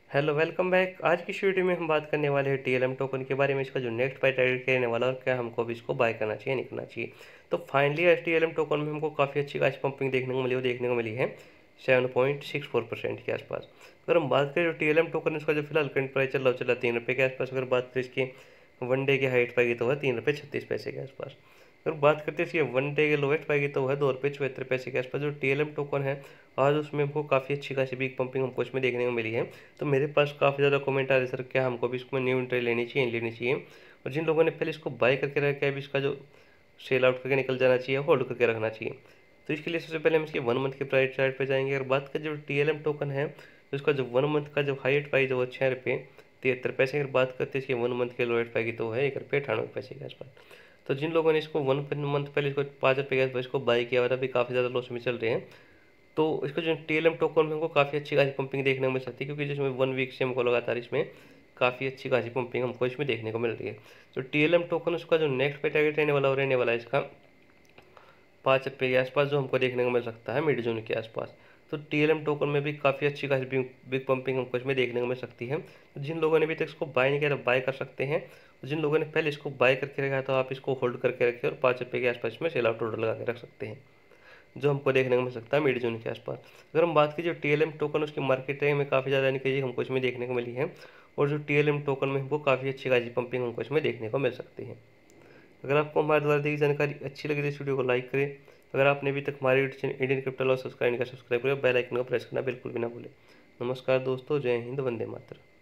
Hello, welcome back. आज की इस वीडियो में हम बात करने वाले हैं टीएलएम टोकन के बारे में। इसका जो नेक्स्ट प्राइस टारगेट रहने वाला है और क्या हमको भी इसको बाय करना चाहिए नहीं करना चाहिए। तो फाइनली आज टीएलएम टोकन में हमको काफ़ी अच्छी खासी पंपिंग देखने को मिली, वो देखने को मिली है 7.64% के आसपास। अगर हम बात करें जो टीएलएम टोकन इसका जो फिलहाल करंट प्राइस चल रहा है 3 रुपये के आसपास। अगर बात करें इसकी वन डे की हाइट पाएगी तो वह 3 रुपये 36 पैसे के आसपास। अगर बात करते हैं इसकी वन डे के लोएस्ट पाएगी तो वह 2 रुपये 74 पैसे के आसपास। जो टीएलएम टोकन है आज उसमें हमको काफ़ी अच्छी खासी बिग पंपिंग हमको इसमें देखने को मिली है। तो मेरे पास काफ़ी ज़्यादा कमेंट आ रहे सर क्या हमको भी इसमें न्यू एंट्री लेनी चाहिए लेनी चाहिए। और जिन लोगों ने पहले इसको बाय करके रखा है अभी इसका जो सेल आउट करके निकल जाना चाहिए, होल्ड करके रखना चाहिए। तो इसके लिए सबसे पहले हम इसके 1 मंथ के प्राइस चार्ट पे जाएंगे। अगर बात करें जो टीएलएम टोकन है तो इसका जो 1 मंथ का जो हाईएस्ट प्राइस है वो 6 रुपये 73 पैसे। अगर बात करते हैं इसके 1 मंथ के लोएस्ट पाएगी तो है 1 रुपये 98 पैसे के आसपास। तो जिन लोगों ने इसको 1 मंथ पहले इसको 5 रुपये के आसपास इसको बाय किया हुआ था अभी काफ़ी ज़्यादा लॉस में चल रहे हैं। तो इसका जो टीएलएम टोकन में हमको काफ़ी अच्छी खासी पंपिंग देखने को मिल सकती है, क्योंकि जिसमें 1 वीक से हमको लगातार इसमें काफ़ी अच्छी खासी पंपिंग हमको इसमें देखने को मिल रही है। तो टीएलएम टोकन उसका जो नेक्स्ट पे टारगेट रहने वाला है इसका 5 रुपये के आसपास, जो हमको देखने को मिल सकता है मिड जून के आसपास। तो टीएलएम टोकन में भी काफ़ी अच्छी खासी बिग पंपिंग हमको इसमें देखने को मिल सकती है। तो जिन लोगों ने अभी तक इसको बाय नहीं किया तो बाय कर सकते हैं। और जिन लोगों ने पहले इसको बाय करके रखा है तो आप इसको होल्ड करके रखें और 5 रुपये के आसपास इसमें सेल आउट ऑर्डर लगा के रख सकते हैं, जो हमको देखने को मिल सकता है मिड जून के आसपास। अगर हम बात कीजिए टीएलएम टोकन उसकी मार्केट टाइम में काफ़ी ज़्यादा इनक्रीज हमको इसमें देखने को मिली है। और जो टीएलएम टोकन में हमको काफ़ी अच्छी खासी पंपिंग हमको इसमें देखने को मिल सकती है। अगर आपको हमारे द्वारा दी गई जानकारी अच्छी लगी तो इस वीडियो को लाइक करें। अगर आपने अभी तक हमारे इंडियन क्रिप्टो लॉ सब्सक्राइब करें, बेल आइकन को प्रेस करना बिल्कुल भी ना भूलें। नमस्कार दोस्तों, जय हिंद, वंदे मातरम।